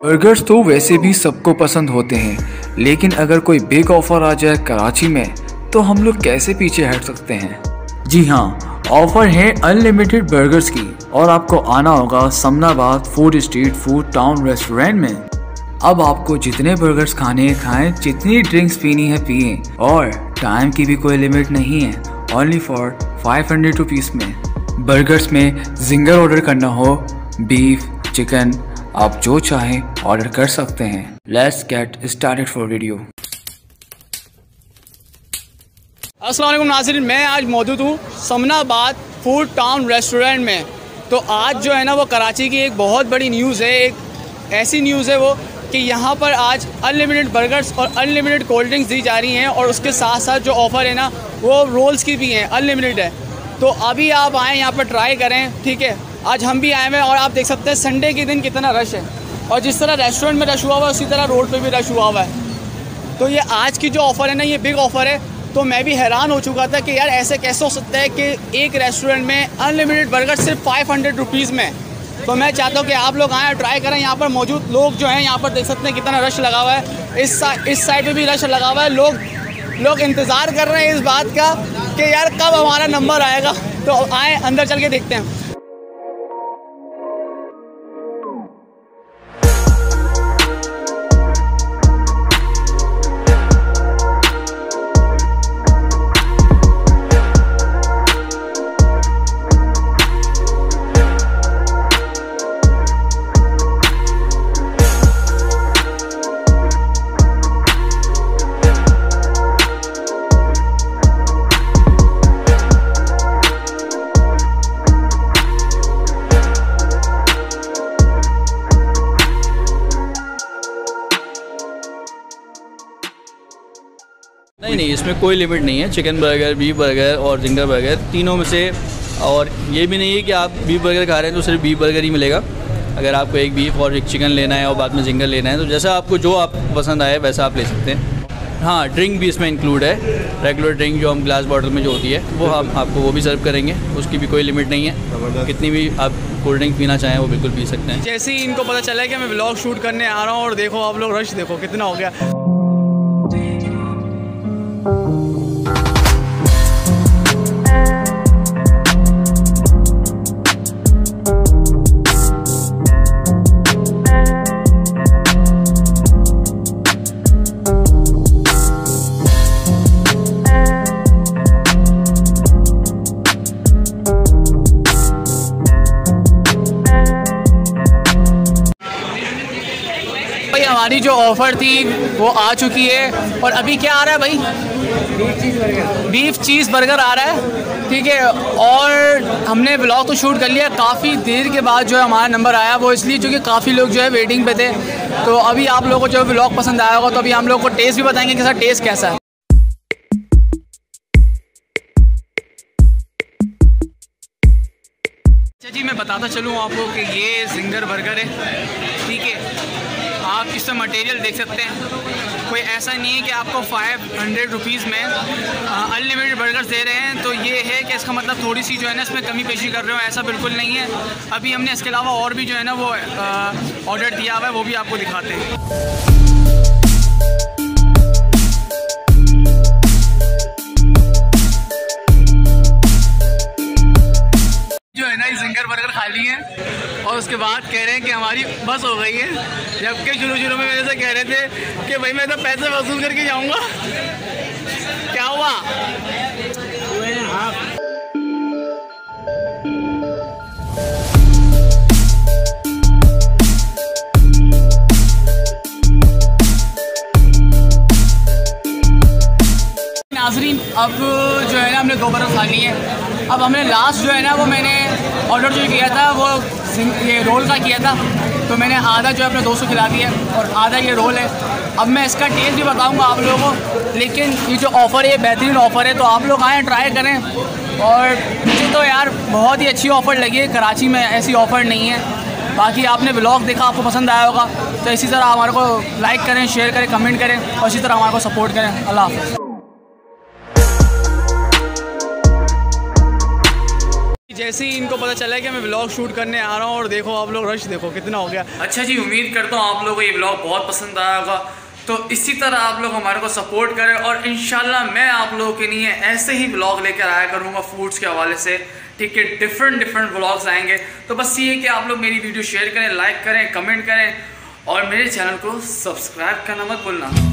Burgers तो वैसे भी सबको पसंद होते हैं, लेकिन अगर कोई बिग ऑफर आ जाए कराची में तो हम लोग कैसे पीछे हट सकते हैं। जी हाँ, ऑफर है अनलिमिटेड बर्गर्स की और आपको आना होगा Samanabad food street food town restaurant में। अब आपको जितने बर्गर्स खाने हैं खाएं, जितनी ड्रिंक्स पीनी है पिए और टाइम की भी कोई लिमिट नहीं है। ओनली फॉर 500 रुपीज़ में बर्गर्स में जिंगर ऑर्डर करना हो, बीफ चिकन आप जो चाहें ऑर्डर कर सकते हैं। Let's get started for video. अस्सलाम वालेकुम नाज़रीन, मैं आज मौजूद हूँ समनाबाद फूड टाउन रेस्टोरेंट में। तो आज जो है ना वो कराची की एक बहुत बड़ी न्यूज़ है, एक ऐसी न्यूज़ है वो कि यहाँ पर आज अनलिमिटेड बर्गर्स और अनलिमिटेड कोल्ड ड्रिंक्स दी जा रही हैं और उसके साथ साथ जो ऑफ़र है ना वो रोल्स की भी हैं, अनलिमिटेड है। तो अभी आप आएँ यहाँ पर ट्राई करें, ठीक है। आज हम भी आए हुए हैं और आप देख सकते हैं संडे के दिन कितना रश है और जिस तरह रेस्टोरेंट में रश हुआ हुआ है उसी तरह रोड पे भी रश हुआ हुआ है। तो ये आज की जो ऑफ़र है ना ये बिग ऑफ़र है। तो मैं भी हैरान हो चुका था कि यार ऐसे कैसे हो सकता है कि एक रेस्टोरेंट में अनलिमिटेड बर्गर सिर्फ 500 रुपीज़ में। तो मैं चाहता हूँ कि आप लोग आएँ ट्राई करें। यहाँ पर मौजूद लोग जो हैं यहाँ पर देख सकते हैं कितना रश लगा हुआ है। इस साइड पे भी रश लगा हुआ है। लोग इंतज़ार कर रहे हैं इस बात का कि यार कब हमारा नंबर आएगा। तो आएँ अंदर चल के देखते हैं। नहीं, इसमें कोई लिमिट नहीं है। चिकन बर्गर, बीफ बर्गर और जिंगर बर्गर तीनों में से। और ये भी नहीं है कि आप बीफ बर्गर खा रहे हैं तो सिर्फ बीफ बर्गर ही मिलेगा। अगर आपको एक बीफ और एक चिकन लेना है और बाद में जिंगर लेना है तो जैसा आपको जो आपको पसंद आए वैसा आप ले सकते हैं। हाँ, ड्रिंक भी इसमें इंक्लूड है। रेगुलर ड्रिंक जो हम ग्लास बॉटल में जो होती है वो हम आपको वो भी सर्व करेंगे, उसकी भी कोई लिमिट नहीं है। कितनी भी आप कोल्ड ड्रिंक पीना चाहें वो बिल्कुल पी सकते हैं। जैसे ही इनको पता चला कि मैं व्लॉग शूट करने आ रहा हूँ और देखो आप लोग रश देखो कितना हो गया। हमारी जो ऑफ़र थी वो आ चुकी है और अभी क्या आ रहा है भाई? बीफ चीज़ बर्गर आ रहा है, ठीक है। और हमने व्लॉग तो शूट कर लिया। काफ़ी देर के बाद जो है हमारा नंबर आया, वो इसलिए क्योंकि काफ़ी लोग जो है वेटिंग पे थे। तो अभी आप लोगों को जो व्लॉग पसंद आया होगा तो अभी हम लोग को टेस्ट भी बताएंगे कि सर टेस्ट कैसा है। अच्छा जी, मैं बताता चलूँ आपको कि ये जिंगर बर्गर है, ठीक है। आप इसका मटेरियल देख सकते हैं। कोई ऐसा नहीं है कि आपको 500 रुपीज़ में अनलिमिटेड बर्गर्स दे रहे हैं तो ये है कि इसका मतलब थोड़ी सी जो है ना इसमें कमी पेशी कर रहे हो, ऐसा बिल्कुल नहीं है। अभी हमने इसके अलावा और भी जो है ना वो ऑर्डर दिया हुआ है, वो भी आपको दिखाते हैं। जिंगर बर्गर खा लिए हैं और उसके बाद कह रहे हैं कि हमारी बस हो गई है। जबकि शुरू में मेरे से कह रहे थे कि भाई मैं तो पैसे वसूल करके जाऊंगा। क्या हुआ? नाज़रीन, अब जो है ना हमने 2 बर्गर खा लिए हैं। अब हमने लास्ट जो है ना वो मैंने ऑर्डर जो किया था वो ये रोल का किया था। तो मैंने आधा जो है अपने दोस्त को खिला दिया और आधा ये रोल है। अब मैं इसका टेस्ट भी बताऊंगा आप लोगों को। लेकिन ये जो ऑफ़र है ये बेहतरीन ऑफ़र है, तो आप लोग आएँ ट्राई करें। और मुझे तो यार बहुत ही अच्छी ऑफ़र लगी है। कराची में ऐसी ऑफ़र नहीं है। बाकी आपने व्लॉग देखा, आपको पसंद आया होगा तो इसी तरह हमारे को लाइक करें, शेयर करें, कमेंट करें और इसी तरह हमारे को सपोर्ट करें। अल्लाह हाफ़िज़। जैसे ही इनको पता चला कि मैं व्लॉग शूट करने आ रहा हूँ, और देखो आप लोग रश देखो कितना हो गया। अच्छा जी, उम्मीद करता हूँ आप लोगों को ये व्लॉग बहुत पसंद आया होगा। तो इसी तरह आप लोग हमारे को सपोर्ट करें, और इंशाल्लाह मैं आप लोगों के लिए ऐसे ही व्लॉग लेकर आया करूँगा फूड्स के हवाले से, ठीक है। डिफरेंट व्लॉग्स आएंगे। तो बस ये है कि आप लोग मेरी वीडियो शेयर करें, लाइक करें, कमेंट करें, और मेरे चैनल को सब्सक्राइब करना मत भूलना।